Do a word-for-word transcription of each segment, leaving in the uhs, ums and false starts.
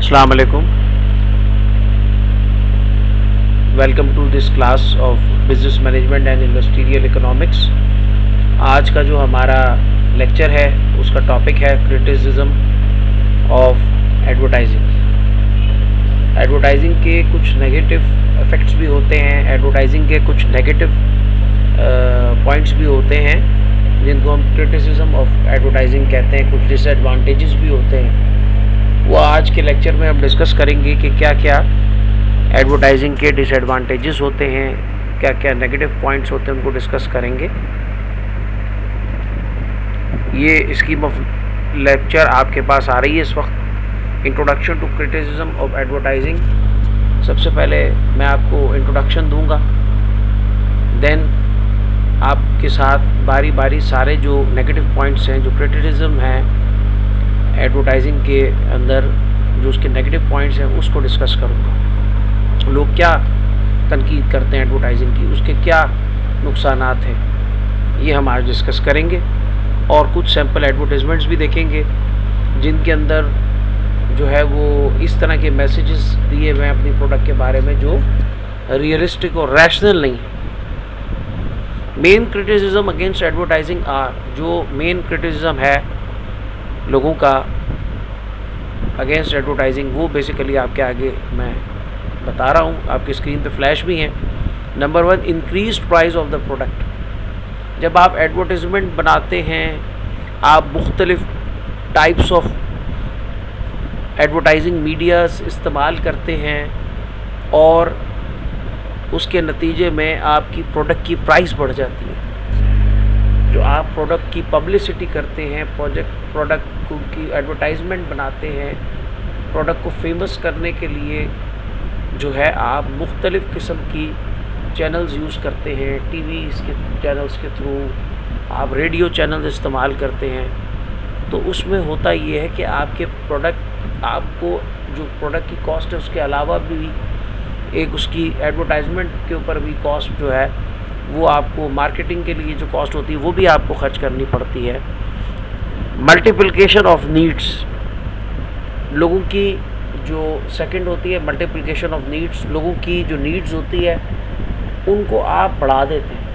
अस्सलाम वालेकुम। Welcome to this class of business management and industrial economics. आज का जो हमारा लेक्चर है उसका टॉपिक है क्रिटिसिज्म ऑफ एडवर्टाइजिंग। एडवर्टाइजिंग के कुछ नेगेटिव इफ़ेक्ट्स भी होते हैं, एडवर्टाइजिंग के कुछ नेगेटिव पॉइंट्स भी होते हैं जिनको हम क्रिटिसिज्म ऑफ एडवर्टाइजिंग कहते हैं। कुछ डिसएडवांटेजेस भी होते हैं, वो आज के लेक्चर में हम डिस्कस करेंगे कि क्या क्या एडवर्टाइजिंग के डिसएडवांटेजेस होते हैं, क्या क्या नेगेटिव पॉइंट्स होते हैं, उनको डिस्कस करेंगे। ये स्कीम ऑफ लेक्चर आपके पास आ रही है इस वक्त। Introduction to criticism of advertising. सबसे पहले मैं आपको इंट्रोडक्शन दूंगा, देन आपके साथ बारी बारी सारे जो नेगेटिव पॉइंट्स हैं, जो क्रिटिसिज्म हैं एडवर्टाइजिंग के अंदर, जो उसके नेगेटिव पॉइंट्स हैं, उसको डिस्कस करूँगा। लोग क्या तनकीद करते हैं एडवर्टाइजिंग की, उसके क्या नुकसानात हैं, ये हम आज डिस्कस करेंगे। और कुछ सैम्पल एडवर्टाइजमेंट्स भी देखेंगे जिनके अंदर जो है वो इस तरह के मैसेजेस दिए हुए हैं अपनी प्रोडक्ट के बारे में जो रियलिस्टिक और रैशनल नहीं है। Main criticism against advertising are, जो मेन क्रिटिसिज्म है लोगों का अगेंस्ट एडवर्टाइजिंग, वो बेसिकली आपके आगे मैं बता रहा हूँ, आपकी स्क्रीन पे फ्लैश भी हैं। Number one, increased price of the product. जब आप एडवर्टाइजमेंट बनाते हैं, आप मुख्तलिफ टाइप्स ऑफ एडवर्टाइजिंग मीडियाज़ इस्तेमाल करते हैं और उसके नतीजे में आपकी प्रोडक्ट की प्राइस बढ़ जाती है। जो आप प्रोडक्ट की पब्लिसिटी करते हैं, प्रोजेक्ट प्रोडक्ट की एडवर्टाइजमेंट बनाते हैं, प्रोडक्ट को फेमस करने के लिए जो है आप मुख्तलिफ़ किस्म की चैनल्स यूज़ करते हैं। टीवी के चैनल्स के थ्रू आप रेडियो चैनल्स इस्तेमाल करते हैं। तो उसमें होता ये है कि आपके प्रोडक्ट, आपको जो प्रोडक्ट की कॉस्ट है उसके अलावा भी एक उसकी एडवर्टाइजमेंट के ऊपर भी कॉस्ट जो है वो आपको, मार्केटिंग के लिए जो कॉस्ट होती है वो भी आपको खर्च करनी पड़ती है। मल्टीप्लिकेशन ऑफ नीड्स, लोगों की जो सेकंड होती है मल्टीप्लिकेशन ऑफ नीड्स, लोगों की जो नीड्स होती है उनको आप बढ़ा देते हैं।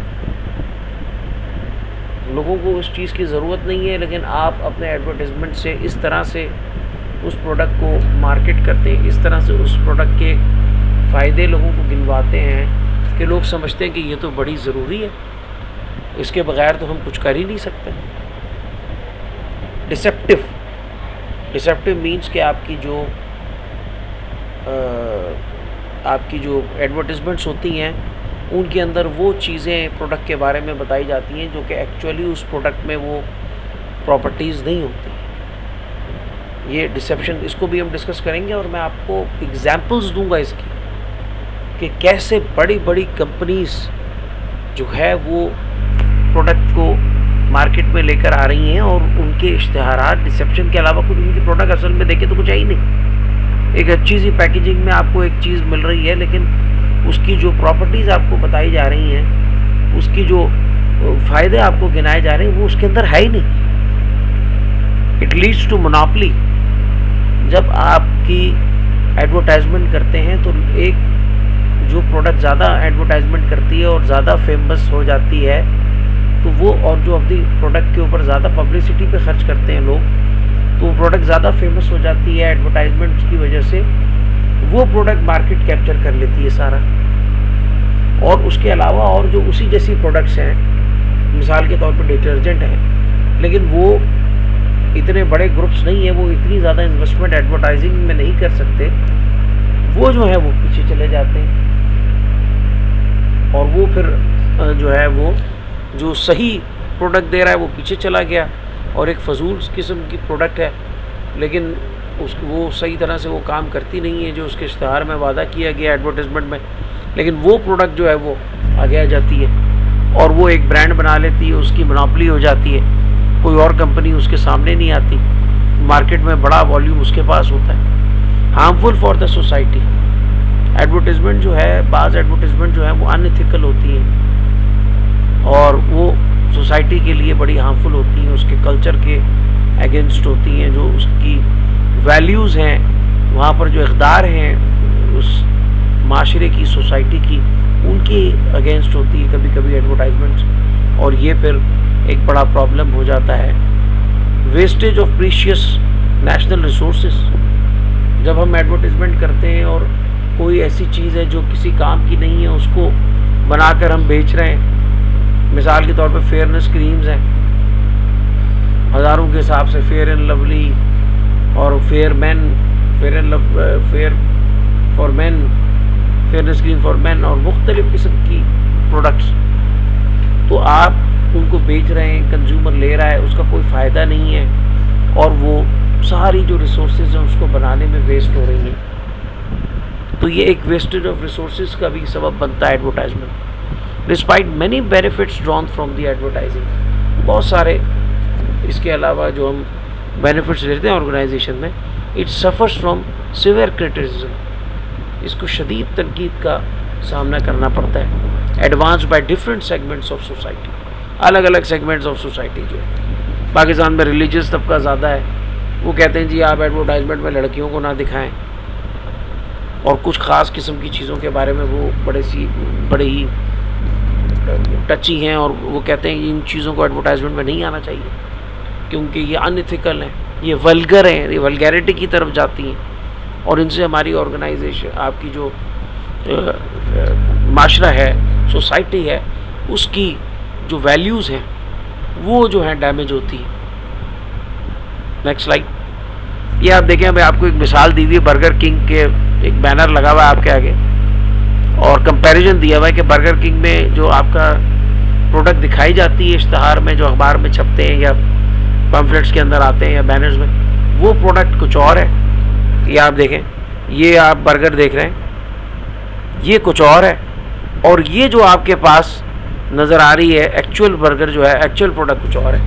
लोगों को उस चीज़ की ज़रूरत नहीं है, लेकिन आप अपने एडवर्टाइजमेंट से इस तरह से उस प्रोडक्ट को मार्केट करते हैं, इस तरह से उस प्रोडक्ट के फ़ायदे लोगों को गिनवाते हैं कि लोग समझते हैं कि ये तो बड़ी ज़रूरी है, इसके बगैर तो हम कुछ कर ही नहीं सकते। डिसेप्टिव, डिसेप्टिव मीन्स कि आपकी जो आ, आपकी जो एडवर्टाइजमेंट्स होती हैं उनके अंदर वो चीज़ें प्रोडक्ट के बारे में बताई जाती हैं जो कि एक्चुअली उस प्रोडक्ट में वो प्रॉपर्टीज़ नहीं होती। ये डिसेप्शन, इसको भी हम डिस्कस करेंगे और मैं आपको एग्जांपल्स दूंगा इसकी कि कैसे बड़ी बड़ी कंपनीज़ जो है वो प्रोडक्ट को मार्केट में लेकर आ रही हैं और उनके इश्तिहारात डिसेप्शन के अलावा कुछ, उनकी प्रोडक्ट असल में देखें तो कुछ है ही नहीं। एक अच्छी सी पैकेजिंग में आपको एक चीज़ मिल रही है, लेकिन उसकी जो प्रॉपर्टीज़ आपको बताई जा रही हैं, उसकी जो फ़ायदे आपको गिनाए जा रहे हैं वो उसके अंदर है ही नहीं। It leads to monopoly. जब आपकी एडवर्टाइजमेंट करते हैं तो एक जो प्रोडक्ट ज़्यादा एडवर्टाइजमेंट करती है और ज़्यादा फेमस हो जाती है तो वो, और जो अपनी प्रोडक्ट के ऊपर ज़्यादा पब्लिसिटी पे खर्च करते हैं लोग, तो प्रोडक्ट ज़्यादा फेमस हो जाती है एडवर्टाइजमेंट की वजह से, वो प्रोडक्ट मार्केट कैप्चर कर लेती है सारा। और उसके अलावा और जो उसी जैसी प्रोडक्ट्स हैं, मिसाल के तौर पर डिटर्जेंट है, लेकिन वो इतने बड़े ग्रुप्स नहीं है, वो इतनी ज़्यादा इन्वेस्टमेंट एडवर्टाइजिंग में नहीं कर सकते, वो जो है वो पीछे चले जाते हैं। और वो फिर जो है वो जो सही प्रोडक्ट दे रहा है वो पीछे चला गया, और एक फजूल किस्म की प्रोडक्ट है लेकिन उसको वो सही तरह से वो काम करती नहीं है जो उसके इश्तिहार में वादा किया गया एडवर्टाइजमेंट में, लेकिन वो प्रोडक्ट जो है वो आगे आ जाती है और वो एक ब्रांड बना लेती है, उसकी मोनोपोली हो जाती है, कोई और कंपनी उसके सामने नहीं आती, मार्केट में बड़ा वॉल्यूम उसके पास होता है। Harmful for the society, advertisement जो है, बाज़ एडवर्टाइजमेंट जो है वो अनएथिकल होती हैं और वो सोसाइटी के लिए बड़ी हार्मफुल होती हैं, उसके कल्चर के अगेंस्ट होती हैं, जो उसकी वैल्यूज़ हैं वहाँ पर जो इक़्तिदार हैं उस माशरे की, सोसाइटी की, उनके अगेंस्ट होती है कभी कभी एडवर्टाइजमेंट्स, और ये फिर एक बड़ा प्रॉब्लम हो जाता है। Wastage of precious national resources, जब हम एडवर्टाइजमेंट करते हैं और कोई ऐसी चीज़ है जो किसी काम की नहीं है उसको बनाकर हम बेच रहे हैं, मिसाल के तौर पे फेयरनेस क्रीम्स हैं, हज़ारों के हिसाब से फेयर एंड लवली और fair man, fair and love, fair for man, fairness cream for man और मुख्तलिफ़ किस्म की प्रोडक्ट्स, तो आप उनको बेच रहे हैं, कंज्यूमर ले रहा है, उसका कोई फ़ायदा नहीं है और वो सारी जो रिसोर्सेज हैं उसको बनाने में वेस्ट हो रही हैं। तो ये एक वेस्टेज ऑफ रिसोर्सेज का भी सबब बनता है advertisement. Despite many benefits drawn from the advertising, बहुत सारे इसके अलावा जो हम बेनिफिट्स लेते हैं ऑर्गेनाइजेशन में, it suffers from severe criticism, इसको शदीद तनकीद का सामना करना पड़ता है। Advance by different segments of society, अलग अलग सेगमेंट्स ऑफ सोसाइटी जो है, पाकिस्तान में रिलीजियस तबका ज़्यादा है, वो कहते हैं जी आप एडवर्टाइजमेंट में लड़कियों को ना दिखाएं, और कुछ ख़ास किस्म की चीज़ों के बारे में वो बड़े सी बड़े ही टची हैं और वो कहते हैं कि इन चीज़ों को एडवर्टाइजमेंट में नहीं आना चाहिए क्योंकि ये अनएथिकल हैं, ये वल्गर हैं, ये वल्गैरिटी की तरफ जाती हैं और इनसे हमारी ऑर्गेनाइजेशन, आपकी जो माशरा है, सोसाइटी है, उसकी जो वैल्यूज़ हैं वो जो है डैमेज होती है। नेक्स्ट स्लाइड, ये आप देखें, मैं आपको एक मिसाल दी हुई है, बर्गर किंग के एक बैनर लगा हुआ है आपके आगे और कंपैरिजन दिया हुआ है कि बर्गर किंग में जो आपका प्रोडक्ट दिखाई जाती है इश्तहार में, जो अखबार में छपते हैं या पम्फलेट्स के अंदर आते हैं या बैनर्स में, वो प्रोडक्ट कुछ और है। ये आप देखें, ये आप बर्गर देख रहे हैं, ये कुछ और है, और ये जो आपके पास नज़र आ रही है एक्चुअल बर्गर जो है, एक्चुअल प्रोडक्ट कुछ और है।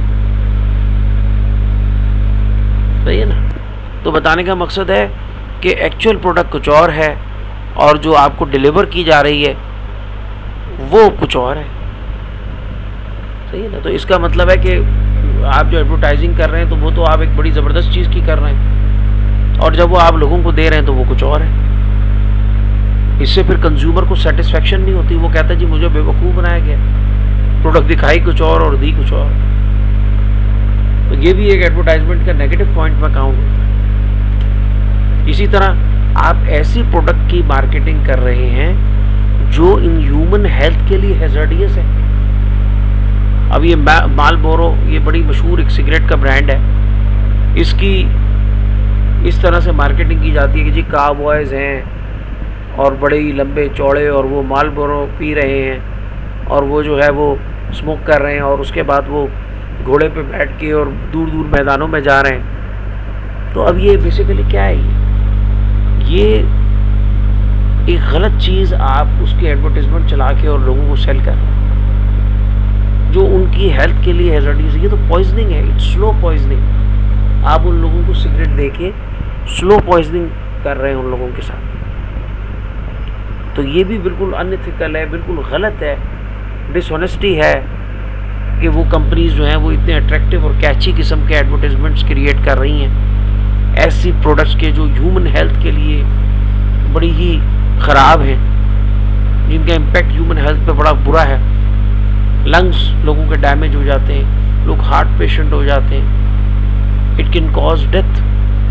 सही है ना? तो बताने का मकसद है कि एक्चुअल प्रोडक्ट कुछ और है और जो आपको डिलीवर की जा रही है वो कुछ और है। सही है ना? तो इसका मतलब है कि आप जो एडवर्टाइजिंग कर रहे हैं तो वो तो आप एक बड़ी ज़बरदस्त चीज़ की कर रहे हैं, और जब वो आप लोगों को दे रहे हैं तो वो कुछ और है। इससे फिर कंज्यूमर को सेटिस्फेक्शन नहीं होती, वो कहता है जी मुझे बेवकूफ़ बनाया गया, प्रोडक्ट दिखाई कुछ और और दी कुछ और। तो ये भी एक एडवर्टाइजमेंट का नेगेटिव पॉइंट में काउंट होता है। इसी तरह आप ऐसी प्रोडक्ट की मार्केटिंग कर रहे हैं जो इन ह्यूमन हेल्थ के लिए हैजर्डियस है। अब ये मालबोरो, ये बड़ी मशहूर एक सिगरेट का ब्रांड है, इसकी इस तरह से मार्केटिंग की जाती है कि जी काउबॉयज़ हैं और बड़े ही लंबे चौड़े और वो मालबोरो पी रहे हैं और वो जो है वो स्मोक कर रहे हैं और उसके बाद वो घोड़े पे बैठ के और दूर दूर मैदानों में जा रहे हैं। तो अब ये बेसिकली क्या है, ये ये एक गलत चीज़ आप उसकी एडवर्टाइजमेंट चला के और लोगों को सेल कर रहे हैं जो उनकी हेल्थ के लिए हैजर्डियस है। ये तो पॉइजनिंग है, इट्स स्लो पॉइजनिंग। आप उन लोगों को सिगरेट दे के स्लो पॉइजनिंग कर रहे हैं उन लोगों के साथ। तो ये भी बिल्कुल अनएथिकल है, बिल्कुल गलत है, डिसऑनेस्टी है कि वो कंपनीज जो हैं वो इतने अट्रैक्टिव और कैची किस्म के एडवर्टाइजमेंट्स क्रिएट कर रही हैं ऐसी प्रोडक्ट्स के जो ह्यूमन हेल्थ के लिए बड़ी ही ख़राब हैं, जिनका इम्पेक्ट ह्यूमन हेल्थ पे बड़ा बुरा है। लंग्स लोगों के डैमेज हो जाते हैं, लोग हार्ट पेशेंट हो जाते हैं, इट कैन कॉज डेथ।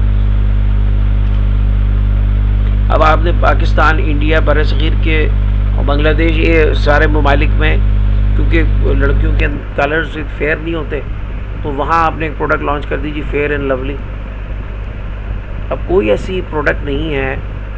अब आपने पाकिस्तान, इंडिया, बरसगीर के और बांग्लादेश, ये सारे ममालिक में क्योंकि लड़कियों के कलर्स फेयर नहीं होते तो वहाँ आपने एक प्रोडक्ट लॉन्च कर दीजिए फेयर एंड लवली। अब कोई ऐसी प्रोडक्ट नहीं है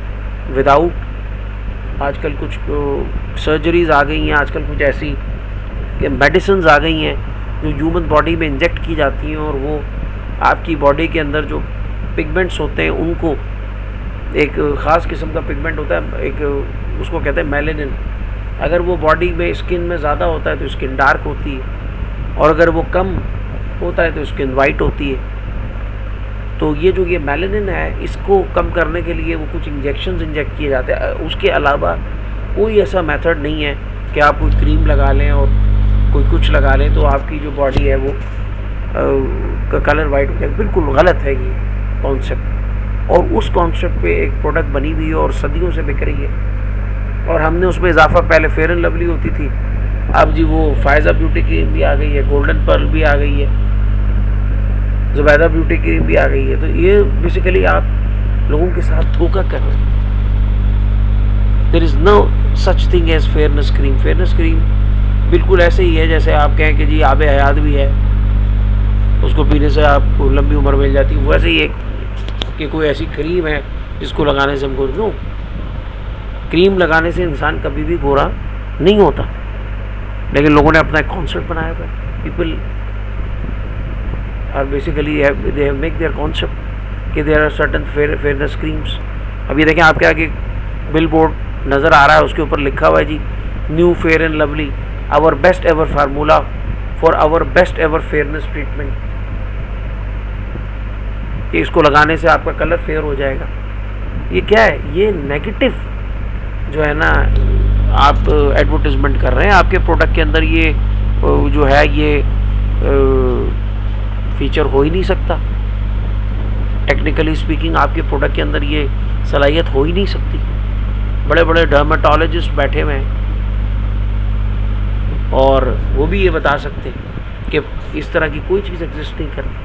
विदाउट, आजकल कुछ सर्जरीज आ गई हैं, आजकल कुछ ऐसी मेडिसिन आ गई हैं जो ह्यूमन बॉडी में इंजेक्ट की जाती हैं और वो आपकी बॉडी के अंदर जो पिगमेंट्स होते हैं उनको, एक ख़ास किस्म का पिगमेंट होता है, एक उसको कहते हैं मेलानिन, अगर वो बॉडी में स्किन में ज़्यादा होता है तो स्किन डार्क होती है और अगर वो कम होता है तो स्किन वाइट होती है। तो ये जो ये मेलानिन है इसको कम करने के लिए वो कुछ इंजेक्शंस इंजेक्ट किए जाते हैं। उसके अलावा कोई ऐसा मेथड नहीं है कि आप कोई क्रीम लगा लें और कोई कुछ लगा लें तो आपकी जो बॉडी है वो आ, का कलर वाइट हो जाए। बिल्कुल गलत है ये कॉन्सेप्ट। और उस कॉन्सेप्ट पे एक प्रोडक्ट बनी हुई है और सदियों से बिक रही है, और हमने उसमें इजाफा, पहले फेयर एंड लवली होती थी, अब जी वो फायजा ब्यूटी क्रीम भी आ गई है, गोल्डन पर्ल भी आ गई है, जुबैदा ब्यूटी क्रीम भी आ गई है। तो ये बेसिकली आप लोगों के साथ धोखा कर रहे हैं। There is no such thing as fairness cream. Fairness cream बिल्कुल ऐसे ही है जैसे आप कहें कि जी आब हयात भी है, उसको पीने से आपको लंबी उम्र मिल जाती है, वैसे ही एक कि कोई ऐसी क्रीम है जिसको लगाने से हमको, नो, क्रीम लगाने से इंसान कभी भी गोरा नहीं होता, लेकिन लोगों ने अपना एक कॉन्सेप्ट बनाया हुआ है। People are basically they have make their concept कि there are certain fairness creams. अभी देखें आपके आगे बिल बोर्ड नज़र आ रहा है, उसके ऊपर लिखा हुआ है जी new Fair and Lovely, our best ever formula for our best ever fairness treatment. कि इसको लगाने से आपका कलर फेयर हो जाएगा। ये क्या है? ये नेगेटिव जो है ना आप एडवर्टाइजमेंट कर रहे हैं। आपके प्रोडक्ट के अंदर ये जो है ये फीचर हो ही नहीं सकता। टेक्निकली स्पीकिंग आपके प्रोडक्ट के अंदर ये सलाहियत हो ही नहीं सकती। बड़े बड़े डर्मेटोलॉजिस्ट बैठे हुए हैं और वो भी ये बता सकते हैं कि इस तरह की कोई चीज़ एग्जिस्ट नहीं करती।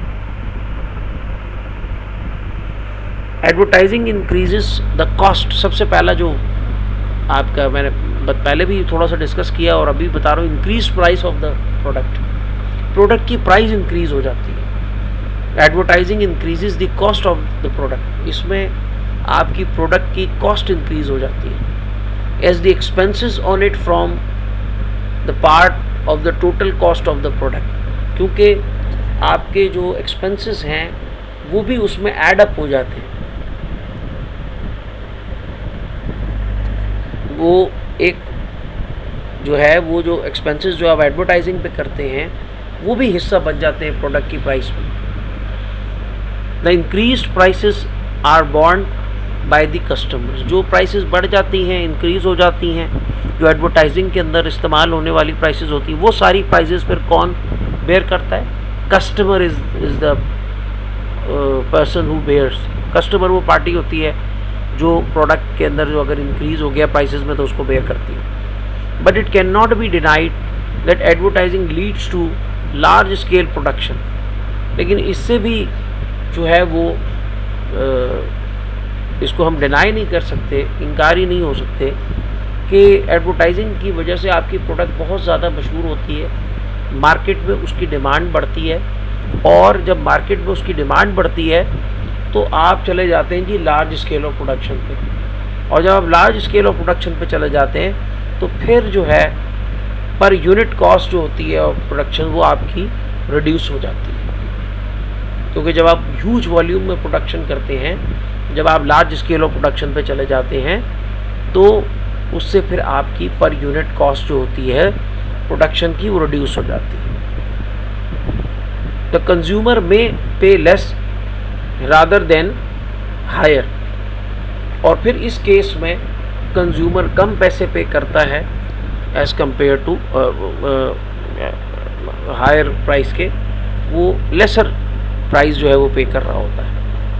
Advertising increases the cost. सबसे पहला जो आपका मैंने पहले भी थोड़ा सा डिस्कस किया और अभी बता रहा हूँ, increase price of the product. Product की प्राइस इंक्रीज हो जाती है। Advertising increases the cost of the product. इसमें आपकी प्रोडक्ट की कॉस्ट इंक्रीज हो जाती है as the expenses on it from the part of the total cost of the product, क्योंकि आपके जो एक्सपेंसेस हैं वो भी उसमें ऐड अप हो जाते हैं। वो एक जो है वो जो एक्सपेंसेस जो आप एडवर्टाइजिंग पे करते हैं वो भी हिस्सा बन जाते हैं प्रोडक्ट की प्राइस में। The increased prices are borne by the customers. जो प्राइसेस बढ़ जाती हैं, इंक्रीज हो जाती हैं, जो एडवर्टाइजिंग के अंदर इस्तेमाल होने वाली प्राइसेस होती हैं, वो सारी प्राइसेस फिर कौन बेयर करता है? Customer is is the person who bears. Customer वो पार्टी होती है जो प्रोडक्ट के अंदर जो अगर इंक्रीज हो गया प्राइसेस में तो उसको बेयर करती है। But it can not be denied that advertising leads to large scale production. लेकिन इससे भी जो है वो uh, इसको हम डिनाई नहीं कर सकते, इनकार ही नहीं हो सकते कि एडवर्टाइजिंग की वजह से आपकी प्रोडक्ट बहुत ज़्यादा मशहूर होती है, मार्केट में उसकी डिमांड बढ़ती है, और जब मार्केट में उसकी डिमांड बढ़ती है तो आप चले जाते हैं जी लार्ज स्केल ऑफ प्रोडक्शन पे। और जब आप लार्ज स्केल ऑफ प्रोडक्शन पे चले जाते हैं तो फिर जो है पर यूनिट कॉस्ट जो होती है ऑफ प्रोडक्शन वो आपकी रिड्यूस हो जाती है, क्योंकि जब आप ह्यूज वॉल्यूम में प्रोडक्शन करते हैं, जब आप लार्ज स्केल ऑफ प्रोडक्शन पे चले जाते हैं तो उससे फिर आपकी पर यूनिट कॉस्ट जो होती है प्रोडक्शन की वो रिड्यूस हो जाती है। द कंज्यूमर में पे लेस रादर देन हायर। और फिर इस केस में कंज्यूमर कम पैसे पे करता है as compare to higher price के, वो लेसर प्राइस जो है वो पे कर रहा होता है।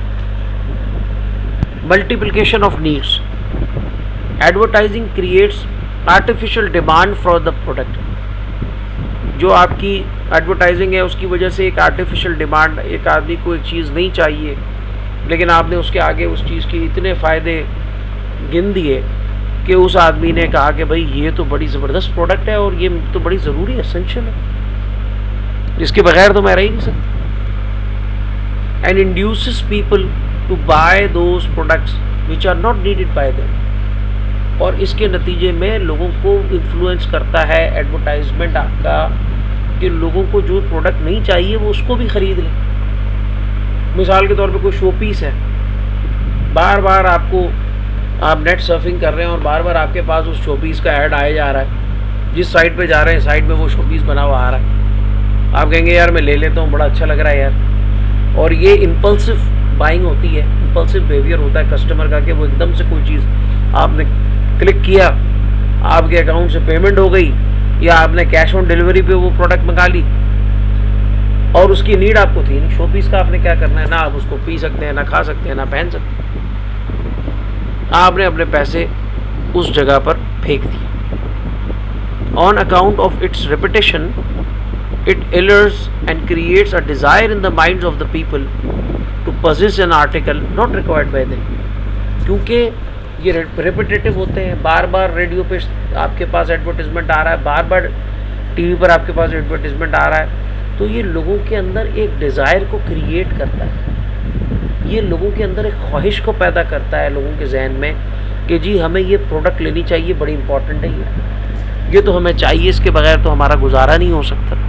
Multiplication of needs. Advertising creates artificial demand for the product. जो आपकी एडवर्टाइजिंग है उसकी वजह से एक आर्टिफिशियल डिमांड, एक आदमी को एक चीज़ नहीं चाहिए लेकिन आपने उसके आगे उस चीज़ के इतने फ़ायदे गिन दिए कि उस आदमी ने कहा कि भाई ये तो बड़ी ज़बरदस्त प्रोडक्ट है और ये तो बड़ी ज़रूरी एसेंशियल है, इसके बगैर तो मैं रह ही नहीं सकता। And induces people to buy those products which are not needed by them. और इसके नतीजे में लोगों को इन्फ्लुएंस करता है एडवर्टाइजमेंट आपका कि लोगों को जो प्रोडक्ट नहीं चाहिए वो उसको भी ख़रीद लें। मिसाल के तौर पे कोई शो पीस है, बार बार आपको आप नेट सर्फिंग कर रहे हैं और बार बार आपके पास उस शो पीस का ऐड आया जा रहा है, जिस साइट पे जा रहे हैं साइट में वो शो पीस बना हुआ आ रहा है, आप कहेंगे यार मैं ले लेता हूँ, बड़ा अच्छा लग रहा है यार। और ये इम्पल्सिव बाइंग होती है, इम्पल्सिव बिहेवियर होता है कस्टमर का कि वो एकदम से कोई चीज़ आपने क्लिक किया, आपके अकाउंट से पेमेंट हो गई, या आपने कैश ऑन डिलीवरी पे वो प्रोडक्ट मंगा ली, और उसकी नीड आपको थी नहीं। शो पीस का आपने क्या करना है, ना आप उसको पी सकते हैं, ना खा सकते हैं, ना पहन सकते हैं। आपने अपने पैसे उस जगह पर फेंक दिए। On account of its reputation it allures and creates a desire in the minds of the people to possess an article not required by them। क्योंकि ये रेपिटेटिव होते हैं, बार बार रेडियो पे आपके पास एडवर्टीजमेंट आ रहा है, बार बार टीवी पर आपके पास एडवर्टीजमेंट आ रहा है, तो ये लोगों के अंदर एक डिज़ायर को क्रिएट करता है, ये लोगों के अंदर एक ख्वाहिश को पैदा करता है लोगों के जहन में कि जी हमें ये प्रोडक्ट लेनी चाहिए, बड़ी इंपॉर्टेंट है ये ये तो हमें चाहिए, इसके बगैर तो हमारा गुजारा नहीं हो सकता।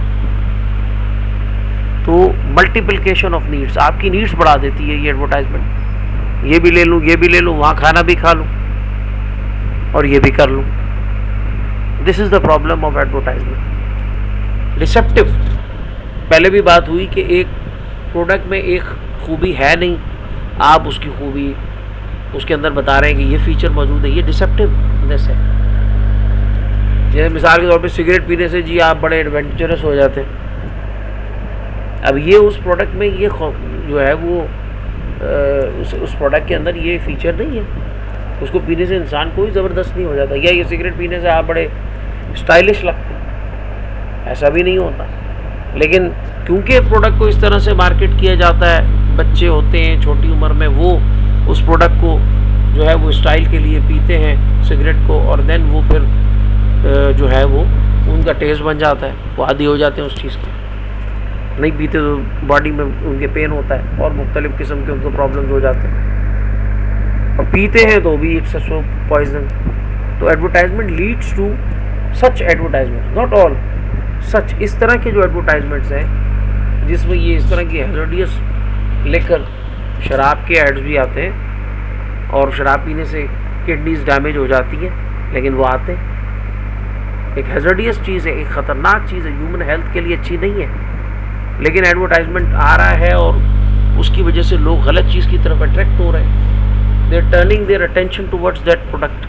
तो मल्टीप्लिकेशन ऑफ नीड्स, आपकी नीड्स बढ़ा देती है ये एडवर्टाइजमेंट। ये भी ले लूँ, ये भी ले लूँ, वहाँ खाना भी खा लूँ और ये भी कर लूँ। This is the problem of advertisement. Deceptive, पहले भी बात हुई कि एक प्रोडक्ट में एक खूबी है नहीं, आप उसकी खूबी उसके अंदर बता रहे हैं कि ये फीचर मौजूद है, ये डिसेप्टिवनेस है। जैसे मिसाल के तौर पे सिगरेट पीने से जी आप बड़े एडवेंचरस हो जाते हैं। अब ये उस प्रोडक्ट में ये जो है वो आ, उस उस प्रोडक्ट के अंदर ये फीचर नहीं है, उसको पीने से इंसान कोई ज़बरदस्त नहीं हो जाता, या ये सिगरेट पीने से आप बड़े स्टाइलिश लगते हैं, ऐसा भी नहीं होता। लेकिन क्योंकि प्रोडक्ट को इस तरह से मार्केट किया जाता है, बच्चे होते हैं छोटी उम्र में, वो उस प्रोडक्ट को जो है वो स्टाइल के लिए पीते हैं सिगरेट को, और देन वो फिर जो है वो उनका टेस्ट बन जाता है, वो आदी हो जाते हैं उस चीज़ के। नहीं पीते तो बॉडी में उनके पेन होता है और मुख्तलिफ़ किस्म के उनको प्रॉब्लम्स हो जाते हैं, और पीते हैं तो भी इट्स सो पॉइजन। तो advertisement leads to such advertisement, not all such, इस तरह के जो एडवर्टाइजमेंट्स हैं जिसमें ये इस तरह की हैजर्डियस लेकर शराब के एड्स भी आते हैं, और शराब पीने से किडनीज डैमेज हो जाती हैं, लेकिन वो आते हैं। एक हैजर्डियस चीज़ है, एक ख़तरनाक चीज़ है, ह्यूमन हेल्थ के लिए अच्छी नहीं है, लेकिन एडवर्टाइजमेंट आ रहा है और उसकी वजह से लोग गलत चीज़ की तरफ अट्रैक्ट हो रहे हैं। They are turning their attention towards that product.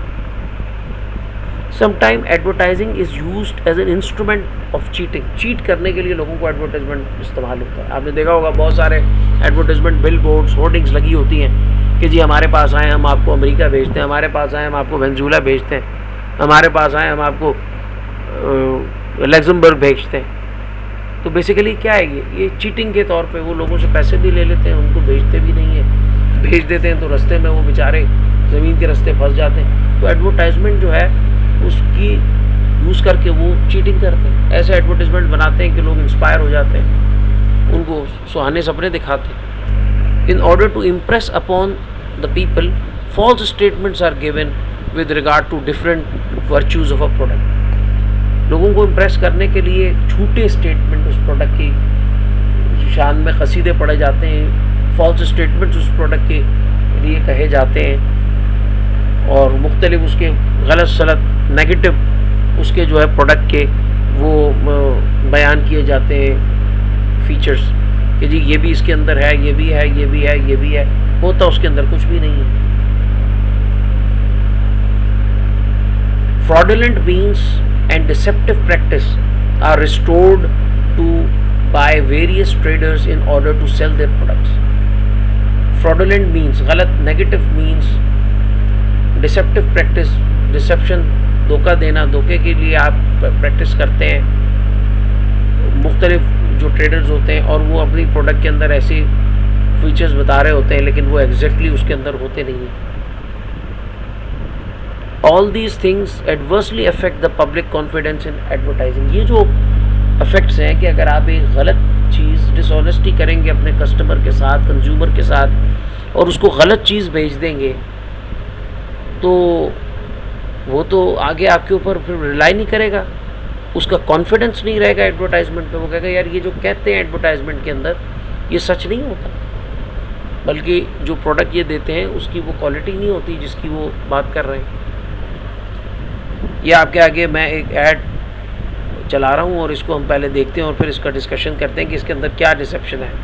Sometime advertising is used as an instrument of cheating. Cheat करने के लिए लोगों को एडवर्टाइजमेंट इस्तेमाल होता है। आपने देखा होगा बहुत सारे एडवर्टाइजमेंट बिल बोर्ड्स, होर्डिंग्स लगी होती हैं कि जी हमारे पास आए, हम आपको अमेरिका भेजते हैं, हमारे पास आए, हम आपको वेनेजुएला भेजते हैं, हमारे पास आए, हम आपको लग्जमबर्ग भेजते हैं। तो बेसिकली क्या है ये ये चीटिंग के तौर पे वो लोगों से पैसे भी ले लेते हैं, उनको भेजते भी नहीं है, भेज देते हैं तो रास्ते में वो बेचारे ज़मीन के रास्ते फंस जाते हैं। तो एडवर्टाइजमेंट जो है उसकी यूज़ करके वो चीटिंग करते हैं, ऐसे एडवर्टाइजमेंट बनाते हैं कि लोग इंस्पायर हो जाते हैं, उनको सुहाने सपने दिखाते हैं। In order to impress upon the people, false statements are given with regard to different virtues of a product. लोगों को इम्प्रेस करने के लिए झूठे स्टेटमेंट उस प्रोडक्ट की शान में कसीदे पढ़े जाते हैं, फॉल्स स्टेटमेंट्स उस प्रोडक्ट के लिए कहे जाते हैं, और मुख्तलिफ उसके गलत सलत नेगेटिव उसके जो है प्रोडक्ट के वो बयान किए जाते हैं फीचर्स कि जी ये भी इसके अंदर है, ये भी है, ये भी है, ये भी है, होता उसके अंदर कुछ भी नहीं है। Fraudulent means and deceptive practice are restored to by various traders in order to sell their products. Fraudulent means गलत, negative means deceptive practice, deception धोखा देना, धोखे के लिए आप प्रैक्टिस करते हैं मुख्तलिफ जो ट्रेडर्स होते हैं, और वो अपनी प्रोडक्ट के अंदर ऐसे फीचर्स बता रहे होते हैं लेकिन वो एग्जैक्टली उसके अंदर होते नहीं हैं। All these things adversely affect the public confidence in advertising। ये जो effects हैं कि अगर आप एक गलत चीज़ डिसऑनेस्टी करेंगे अपने कस्टमर के साथ, कंज्यूमर के साथ, और उसको गलत चीज़ भेज देंगे, तो वो तो आगे आपके ऊपर फिर रिलाई नहीं करेगा, उसका कॉन्फिडेंस नहीं रहेगा एडवर्टाइजमेंट पे। वो कहेगा यार ये जो कहते हैं एडवर्टाइजमेंट के अंदर ये सच नहीं होता, बल्कि जो प्रोडक्ट ये देते हैं उसकी वो क्वालिटी नहीं होती जिसकी वो बात कर रहे हैं। ये आपके आगे मैं एक ऐड चला रहा हूँ और इसको हम पहले देखते हैं और फिर इसका डिस्कशन करते हैं कि इसके अंदर क्या डिसेप्शन है।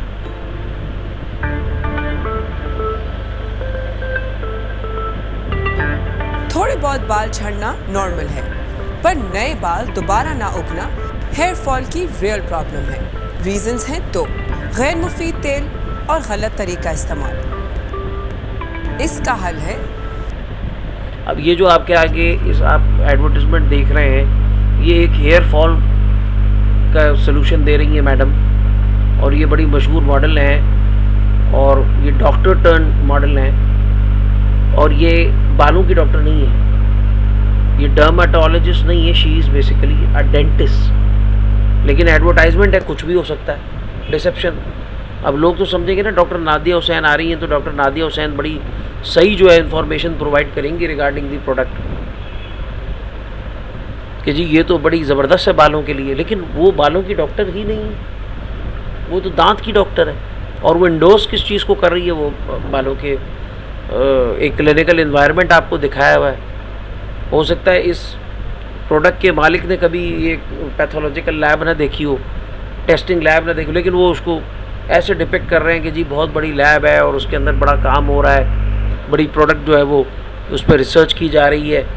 थोड़े बहुत बाल झड़ना नॉर्मल है, पर नए बाल दोबारा ना उगना हेयर फॉल की रियल प्रॉब्लम है। रीजंस हैं दो, गैर मुफीद तेल और गलत तरीका इस्तेमाल। इसका हल है, अब ये जो आपके आगे इस आप एडवर्टिजमेंट देख रहे हैं, ये एक हेयर फॉल का सलूशन दे रही है मैडम, और ये बड़ी मशहूर मॉडल हैं और ये डॉक्टर टर्न मॉडल हैं, और ये बालों की डॉक्टर नहीं है, ये डर्माटोलॉजिस्ट नहीं है, she is basically a dentist. लेकिन एडवर्टाइजमेंट है, कुछ भी हो सकता है, डिसेप्शन। अब लोग तो समझेंगे ना डॉक्टर नादिया हुसैन आ रही हैं तो डॉक्टर नादिया हुसैन बड़ी सही जो है इन्फॉर्मेशन प्रोवाइड करेंगी रिगार्डिंग दी प्रोडक्ट, कि जी ये तो बड़ी ज़बरदस्त है बालों के लिए, लेकिन वो बालों की डॉक्टर ही नहीं है, वो तो दांत की डॉक्टर है। और वो इंडोर्स किस चीज़ को कर रही है, वो बालों के एक क्लिनिकल एनवायरनमेंट आपको दिखाया हुआ है। हो सकता है इस प्रोडक्ट के मालिक ने कभी ये पैथोलॉजिकल लैब ना देखी हो, टेस्टिंग लैब ना देखी हो, लेकिन वो उसको ऐसे डिपिक्ट कर रहे हैं कि जी बहुत बड़ी लैब है और उसके अंदर बड़ा काम हो रहा है, बड़ी प्रोडक्ट जो है वो उस पर रिसर्च की जा रही है।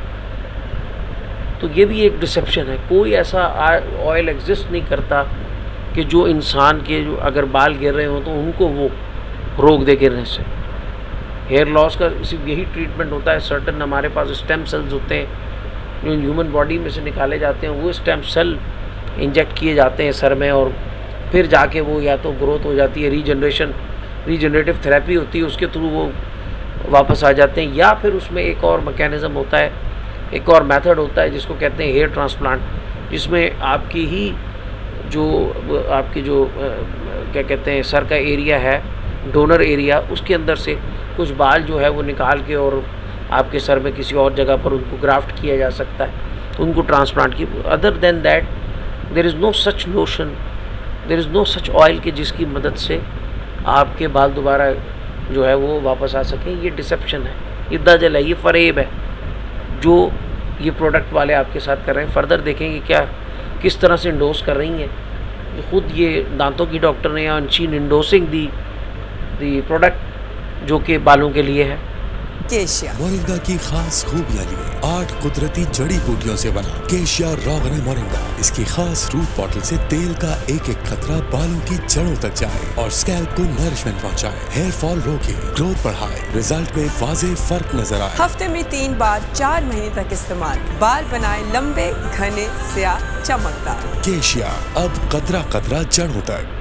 तो ये भी एक डिसेप्शन है। कोई ऐसा ऑयल एग्जिस्ट नहीं करता कि जो इंसान के जो अगर बाल गिर रहे हों तो उनको वो रोक दे गिरने से। हेयर लॉस का सिर्फ यही ट्रीटमेंट होता है। सर्टन हमारे पास स्टेम सेल्स होते हैं जो ह्यूमन बॉडी में से निकाले जाते हैं, वो स्टेम सेल इंजेक्ट किए जाते हैं सर में, और फिर जाके वो या तो ग्रोथ हो जाती है, रीजनरेशन रीजनरेटिव थेरेपी होती है, उसके थ्रू वो वापस आ जाते हैं, या फिर उसमें एक और मैकेनिज़्म होता है, एक और मेथड होता है जिसको कहते हैं हेयर ट्रांसप्लांट, जिसमें आपकी ही जो आपकी जो क्या कहते हैं सर का एरिया है, डोनर एरिया, उसके अंदर से कुछ बाल जो है वो निकाल के और आपके सर में किसी और जगह पर उनको ग्राफ्ट किया जा सकता है, उनको ट्रांसप्लांट की। Other than that there is no such lotion, there is no such oil कि जिसकी मदद से आपके बाल दोबारा जो है वो वापस आ सकें। ये डिसेप्शन है, ये दजल है, ये फरेब है जो ये प्रोडक्ट वाले आपके साथ कर रहे हैं। फर्दर देखेंगे क्या किस तरह से इंडोर्स कर रही हैं। ख़ुद ये दांतों की डॉक्टर ने अनशीन इंडोर्सिंग दी दी प्रोडक्ट जो कि बालों के लिए है। केशिया मोरिंगा की खास खूबियां लिए आठ कुदरती जड़ी बूटियों से बना केशिया रोगन मोरिंगा। इसकी खास रूट बॉटल से तेल का एक एक खतरा बालों की जड़ों तक जाए और स्कैल्प को नरिशमेंट पहुंचाए, हेयर फॉल रोके, ग्रोथ बढ़ाए, रिजल्ट में वाज़ेह फर्क नजर आए। हफ्ते में तीन बार चार महीने तक इस्तेमाल, बाल बनाए लंबे, घने, स्याह, चमकदार। केशिया अब कतरा कतरा जड़ों तक।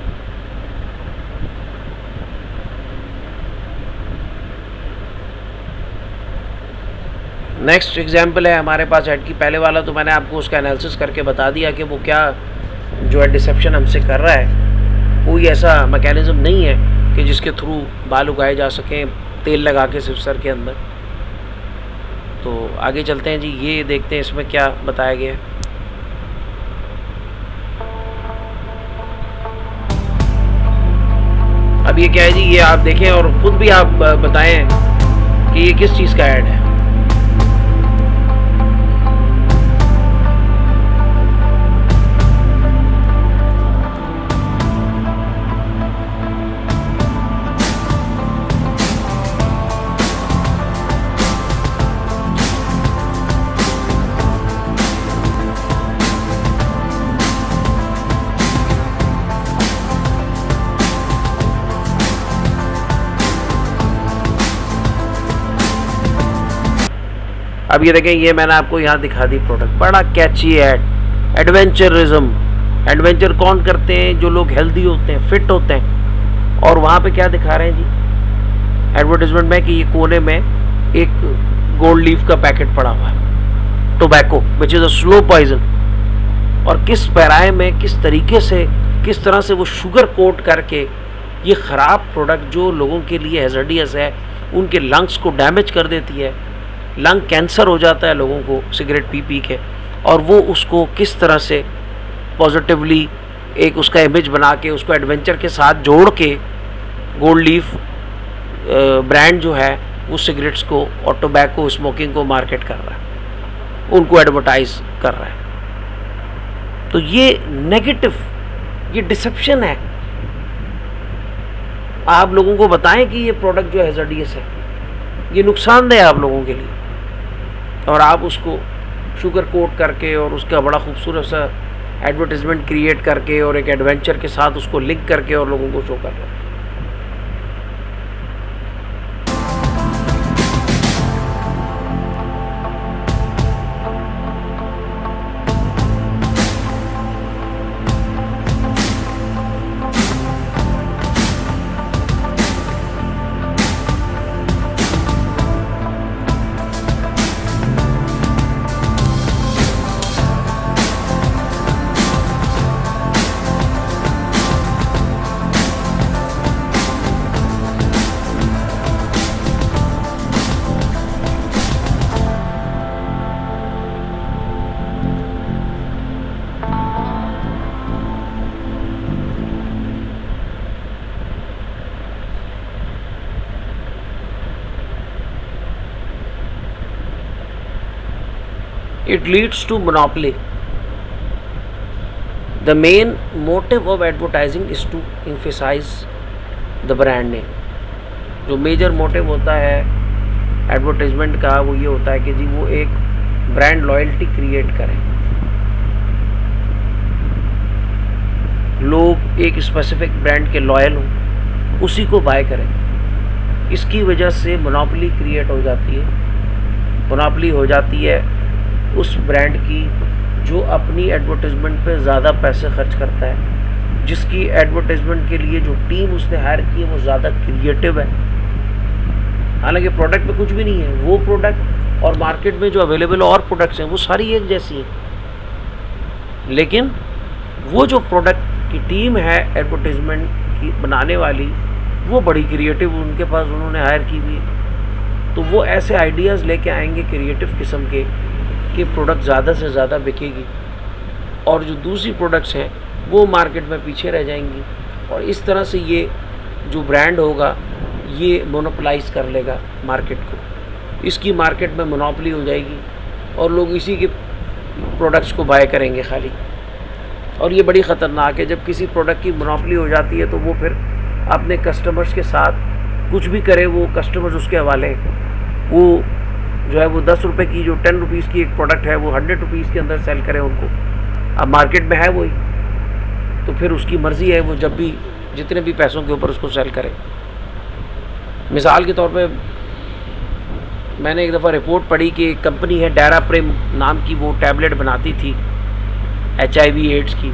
नेक्स्ट एग्जाम्पल है हमारे पास ऐड की। पहले वाला तो मैंने आपको उसका एनालिसिस करके बता दिया कि वो क्या जो है डिसेप्शन हमसे कर रहा है। कोई ऐसा मैकेनिज़्म नहीं है कि जिसके थ्रू बाल उगाए जा सकें तेल लगा के सिर्फ सर के अंदर। तो आगे चलते हैं जी, ये देखते हैं इसमें क्या बताया गया है। अब ये क्या है जी, ये आप देखें और ख़ुद भी आप बताएं कि ये किस चीज़ का ऐड है। अब ये देखें, ये मैंने आपको यहाँ दिखा दी प्रोडक्ट, बड़ा कैची एड। एडवेंचरिज्म, एडवेंचर कौन करते हैं? जो लोग हेल्दी होते हैं, फिट होते हैं। और वहाँ पे क्या दिखा रहे हैं जी एडवर्टाइजमेंट में कि ये कोने में एक गोल्ड लीफ का पैकेट पड़ा हुआ है, tobacco which is a slow poison. और किस पैराए में किस तरीके से किस तरह से वो शुगर कोट करके ये ख़राब प्रोडक्ट जो लोगों के लिए हैज़र्डियस है, उनके लंग्स को डैमेज कर देती है, लंग कैंसर हो जाता है लोगों को सिगरेट पी पी के, और वो उसको किस तरह से पॉजिटिवली एक उसका इमेज बना के उसको एडवेंचर के साथ जोड़ के गोल्ड लीफ ब्रांड जो है वो सिगरेट्स को और टोबैको स्मोकिंग को मार्केट कर रहा है, उनको एडवर्टाइज कर रहा है। तो ये नेगेटिव, ये डिसेप्शन है। आप लोगों को बताएं कि ये प्रोडक्ट जो है हैज़र्डियस है, ये नुकसानदेह है आप लोगों के लिए, और आप उसको शुगर कोट करके और उसका बड़ा खूबसूरत सा एडवर्टाइजमेंट क्रिएट करके और एक एडवेंचर के साथ उसको लिंक करके और लोगों को शो कर रहे हैं। It leads to monopoly. The main motive of advertising is to emphasize the brand name. जो मेजर मोटिव होता है एडवर्टाइजमेंट का वो ये होता है कि जी वो एक ब्रांड लॉयल्टी क्रिएट करें, लोग एक स्पेसिफिक ब्रांड के लॉयल हों, उसी को बाय करें। इसकी वजह से मोनोपोली क्रिएट हो जाती है। मोनोपोली हो जाती है उस ब्रांड की जो अपनी एडवर्टाइजमेंट पे ज़्यादा पैसे खर्च करता है, जिसकी एडवर्टाइजमेंट के लिए जो टीम उसने हायर की है वो ज़्यादा क्रिएटिव है। हालांकि प्रोडक्ट में कुछ भी नहीं है, वो प्रोडक्ट और मार्केट में जो अवेलेबल और प्रोडक्ट्स हैं वो सारी एक जैसी हैं, लेकिन वो जो प्रोडक्ट की टीम है एडवर्टाइजमेंट की बनाने वाली वो बड़ी क्रिएटिव, उनके पास उन्होंने हायर की हुई, तो वो ऐसे आइडियाज़ लेके आएंगे क्रिएटिव किस्म के कि प्रोडक्ट ज़्यादा से ज़्यादा बिकेगी और जो दूसरी प्रोडक्ट्स हैं वो मार्केट में पीछे रह जाएंगी। और इस तरह से ये जो ब्रांड होगा ये मोनोपोलाइज कर लेगा मार्केट को, इसकी मार्केट में मोनोपोली हो जाएगी और लोग इसी के प्रोडक्ट्स को बाय करेंगे खाली। और ये बड़ी ख़तरनाक है, जब किसी प्रोडक्ट की मोनोपोली हो जाती है तो वो फिर अपने कस्टमर्स के साथ कुछ भी करे, वो कस्टमर्स उसके हवाले, वो जो है वो दस रुपये की जो टेन रुपीज़ की एक प्रोडक्ट है वो हंड्रेड रुपीज़ के अंदर सेल करे उनको। अब मार्केट में है वही, तो फिर उसकी मर्ज़ी है वो जब भी जितने भी पैसों के ऊपर उसको सेल करे। मिसाल के तौर पे मैंने एक दफ़ा रिपोर्ट पढ़ी कि एक कंपनी है डायराप्रेम नाम की, वो टैबलेट बनाती थी एच आई वी एड्स की,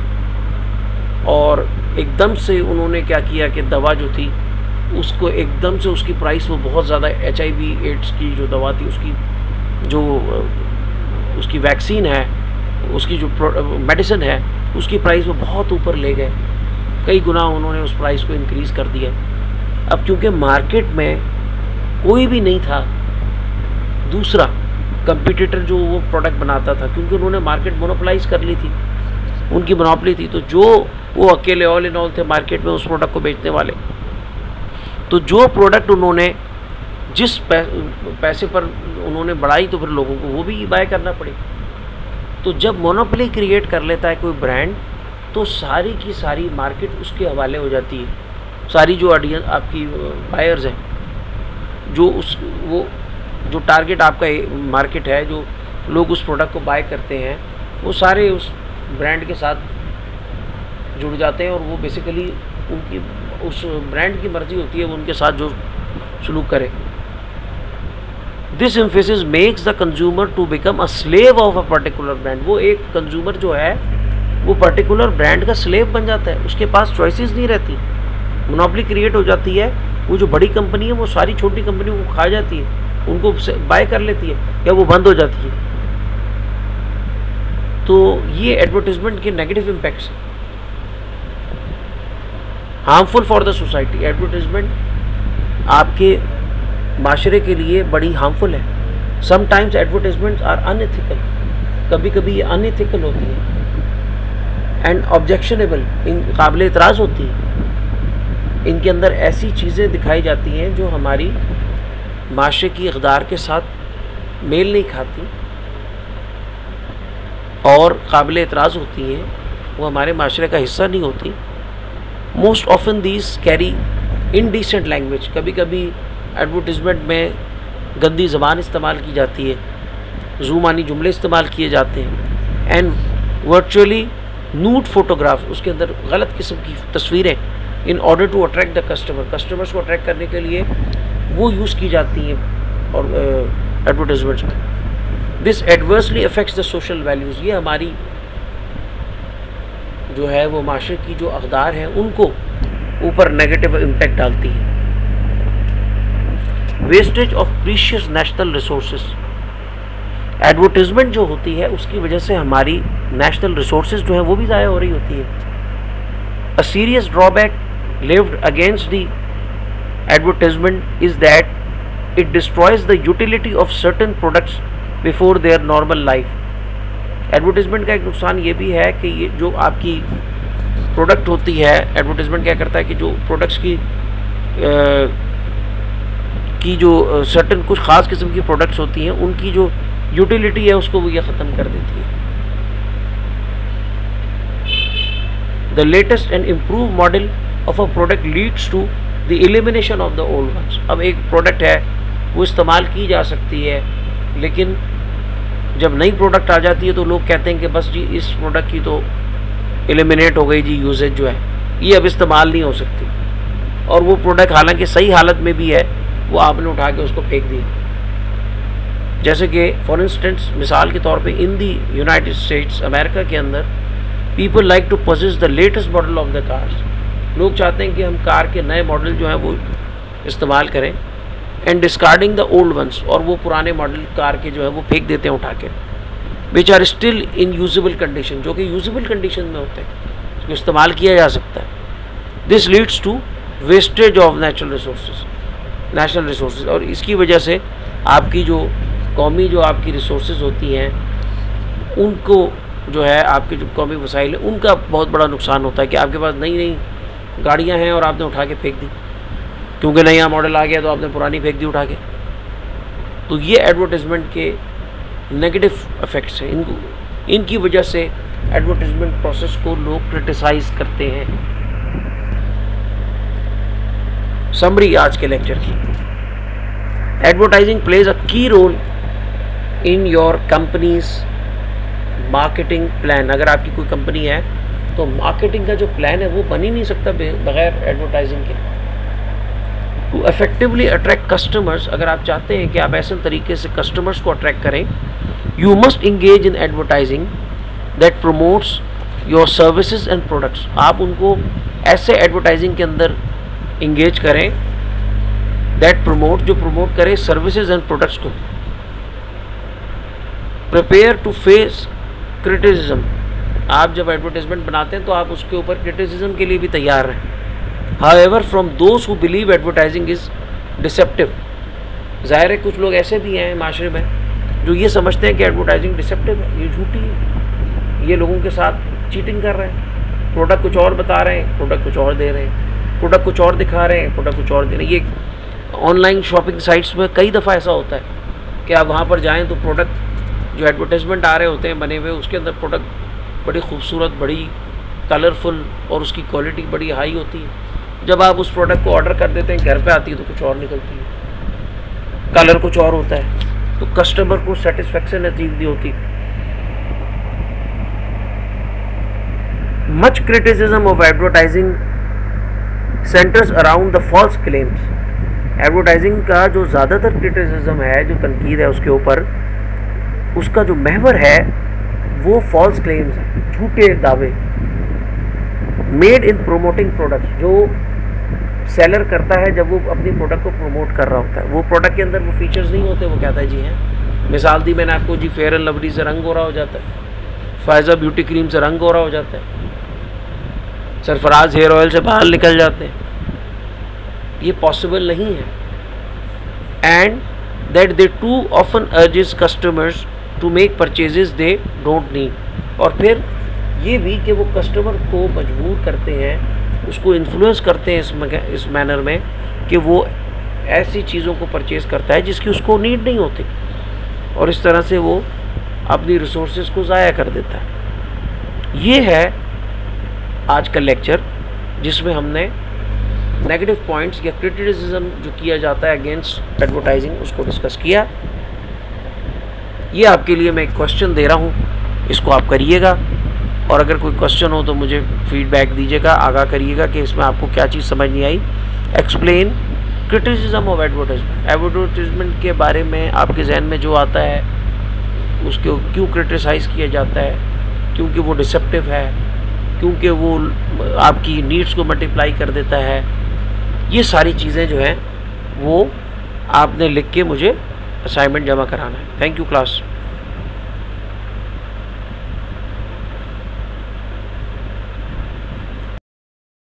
और एकदम से उन्होंने क्या किया कि दवा जो थी उसको एकदम से उसकी प्राइस वो बहुत ज़्यादा, एच आई वी एड्स की जो दवा थी उसकी जो उसकी वैक्सीन है, उसकी जो मेडिसिन है उसकी प्राइस वो बहुत ऊपर ले गए, कई गुना उन्होंने उस प्राइस को इंक्रीज़ कर दिया। अब क्योंकि मार्केट में कोई भी नहीं था दूसरा कंपटीटर जो वो प्रोडक्ट बनाता था, क्योंकि उन्होंने मार्केट मोनोपोलाइज कर ली थी, उनकी मोनोपोली थी, तो जो वो अकेले ऑल इन ऑल थे मार्केट में उस प्रोडक्ट को बेचने वाले, तो जो प्रोडक्ट उन्होंने जिस पैसे पर उन्होंने बढ़ाई तो फिर लोगों को वो भी बाय करना पड़े। तो जब मोनोपोली क्रिएट कर लेता है कोई ब्रांड तो सारी की सारी मार्केट उसके हवाले हो जाती है। सारी जो ऑडियंस आपकी बायर्स हैं, जो उस वो जो टारगेट आपका मार्केट है, जो लोग उस प्रोडक्ट को बाय करते हैं, वो सारे उस ब्रांड के साथ जुड़ जाते हैं और वो बेसिकली उनकी उस ब्रांड की मर्जी होती है वो उनके साथ जो सलूक करे। This emphasis makes the consumer to become a slave of a particular brand. वो एक कंज्यूमर जो है वो पर्टिकुलर ब्रांड का स्लेव बन जाता है, उसके पास चॉइसेस नहीं रहती, मोनोपोली क्रिएट हो जाती है। वो जो बड़ी कंपनी है वो सारी छोटी कंपनियों को खा जाती है, उनको बाय कर लेती है या वो बंद हो जाती है। तो ये एडवर्टाइजमेंट के नेगेटिव इम्पैक्ट्स हैं, harmful for the society. Advertisement आपके माशरे के लिए बड़ी हार्मफुल है। समटाइम्स एडवर्टाइजमेंट्स आर अनएथिकल, कभी कभी ये अनएथिकल होती है एंड ऑब्जेक्शनेबल, इन काबिल एतराज़ होती है। इनके अंदर ऐसी चीज़ें दिखाई जाती हैं जो हमारी माशरे की इक़दार के साथ मेल नहीं खाती और काबिल एतराज़ होती हैं, वो हमारे माशरे का हिस्सा नहीं होती। Most often these carry indecent language. कभी कभी एडवर्टिज़मेंट में गंदी ज़बान इस्तेमाल की जाती है, ज़ुबानी जुमले इस्तेमाल किए जाते हैं, एंड वर्चुअली नूड फोटोग्राफ, उसके अंदर गलत किस्म की तस्वीरें in order to attract the customer, customers को अट्रैक्ट करने के लिए वो यूज़ की जाती हैं और एडवर्टाइजमेंट्स में। This adversely affects the social values, ये हमारी जो है वो माशरे की जो अक़दार हैं उनको ऊपर नेगेटिव इम्पैक्ट डालती है। Wastage of precious national resources, advertisement जो होती है उसकी वजह से हमारी नेशनल रिसोर्सेज जो है वो भी ज़ाया हो रही होती है। A serious drawback lived against the advertisement is that it destroys the utility of certain products before their normal life. Advertisement का एक नुकसान ये भी है कि ये जो आपकी प्रोडक्ट होती है, एडवर्टाइजमेंट क्या करता है कि जो प्रोडक्ट्स की आ, की जो सर्टन कुछ ख़ास किस्म की प्रोडक्ट्स होती हैं उनकी जो यूटिलिटी है उसको वो ये ख़त्म कर देती है। The latest and improve model of a product leads to the elimination of the old ones. अब एक प्रोडक्ट है वो इस्तेमाल की जा सकती है, लेकिन जब नई प्रोडक्ट आ जाती है तो लोग कहते हैं कि बस जी इस प्रोडक्ट की तो एलिमिनेट हो गई जी, यूजेज जो है ये अब इस्तेमाल नहीं हो सकती, और वो प्रोडक्ट हालांकि सही हालत में भी है वो आपने उठा के उसको फेंक दिया। जैसे कि फॉर इंस्टेंस मिसाल के तौर पे in the United States, America के अंदर people like to possess the latest model of the cars. लोग चाहते हैं कि हम कार के नए मॉडल जो हैं वो इस्तेमाल करें, and discarding the old ones, और वो पुराने मॉडल कार के जो है वो फेंक देते हैं उठा के, which are still in usable condition, जो कि यूजेबल कंडीशन में होते हैं, उसको इस्तेमाल किया जा सकता है। This leads to wastage of natural resources, national resources, और इसकी वजह से आपकी जो कौमी जो आपकी रिसोर्सेज होती हैं उनको जो है आपके जो कौमी वसाइल है उनका बहुत बड़ा नुकसान होता है कि आपके पास नई नई गाड़ियां हैं और आपने उठा के फेंक दी, क्योंकि नया मॉडल आ गया तो आपने पुरानी फेंक दी उठा के। तो ये एडवर्टाइजमेंट के नेगेटिव इफेक्ट्स हैं, इनको इनकी वजह से एडवर्टाइजमेंट प्रोसेस को लोग क्रिटिसाइज करते हैं। समरी आज के लेक्चर की, advertising plays a key role in your company's marketing plan. अगर आपकी कोई कंपनी है तो मार्केटिंग का जो प्लान है वो बन ही नहीं सकता बगैर एडवर्टाइजिंग के। टू इफेक्टिवली अट्रैक्ट कस्टमर्स, अगर आप चाहते हैं कि आप ऐसे तरीके से कस्टमर्स को अट्रैक्ट करें, you must engage in advertising that promotes your services and products. आप उनको ऐसे एडवर्टाइजिंग के अंदर इंगेज करें दैट प्रमोट, जो प्रमोट करे सर्विसेज एंड प्रोडक्ट्स को। प्रिपेयर टू फेस क्रिटिसिज्म, आप जब एडवर्टाइजमेंट बनाते हैं तो आप उसके ऊपर क्रिटिसिज्म के लिए भी तैयार रहें। However from those who believe advertising is deceptive, ज़ाहिर है कुछ लोग ऐसे भी हैं माशरे में जो ये समझते हैं कि एडवर्टाइजिंग डिसेप्टिव है, ये झूठी है, ये लोगों के साथ चीटिंग कर रहे हैं, प्रोडक्ट कुछ और बता रहे हैं, प्रोडक्ट कुछ और दे रहे हैं, प्रोडक्ट कुछ और दिखा रहे हैं, प्रोडक्ट कुछ और दे रहे हैं। ये ऑनलाइन शॉपिंग साइट्स में कई दफ़ा ऐसा होता है कि आप वहाँ पर जाएँ तो प्रोडक्ट जो एडवर्टाइजमेंट आ रहे होते हैं बने हुए, उसके अंदर प्रोडक्ट बड़ी खूबसूरत, बड़ी कलरफुल और उसकी क्वालिटी बड़ी हाई होती है। जब आप उस प्रोडक्ट को ऑर्डर कर देते हैं, घर पे आती है तो कुछ और निकलती है, कलर कुछ और होता है, तो कस्टमर को सेटिस्फेक्शन अचीव नहीं होती। Much criticism of advertising centres around the false claims. Advertising का जो ज़्यादातर क्रिटिसिज्म है, जो तनकीद है उसके ऊपर, उसका जो महवर है वो फॉल्स क्लेम्स हैं, झूठे दावे। मेड इन प्रोमोटिंग प्रोडक्ट्स, जो सेलर करता है जब वो अपनी प्रोडक्ट को प्रमोट कर रहा होता है, वो प्रोडक्ट के अंदर वो फीचर्स नहीं होते, वो कहता है जी हैं, मिसाल दी मैंने आपको जी, फेयर एंड लवली से रंग गोरा हो जाता है, फायजा ब्यूटी क्रीम से रंग गोरा हो जाता है, सरफराज हेयर ऑयल से बाल निकल जाते हैं। ये पॉसिबल नहीं है। And that they too often urges customers to make purchases they don't need. और फिर ये भी कि वो कस्टमर को मजबूर करते हैं, उसको इन्फ्लुएंस करते हैं इस इस मैनर में कि वो ऐसी चीज़ों को परचेज करता है जिसकी उसको नीड नहीं होती, और इस तरह से वो अपनी रिसोर्सेज को ज़ाया कर देता है। ये है आज का लेक्चर जिसमें हमने नेगेटिव पॉइंट्स या क्रिटिसिज्म जो किया जाता है अगेंस्ट एडवर्टाइजिंग उसको डिस्कस किया। ये आपके लिए मैं एक क्वेश्चन दे रहा हूँ, इसको आप करिएगा और अगर कोई क्वेश्चन हो तो मुझे फीडबैक दीजिएगा, आगाह करिएगा कि इसमें आपको क्या चीज़ समझ नहीं आई। Explain criticism of advertisement. Advertisement के बारे में आपके जहन में जो आता है उसको क्यों क्रिटिसाइज़ किया जाता है, क्योंकि वो डिसेप्टिव है, क्योंकि वो आपकी नीड्स को मल्टीप्लाई कर देता है। ये सारी चीज़ें जो हैं वो आपने लिख के मुझे असाइनमेंट जमा कराना है। Thank you class.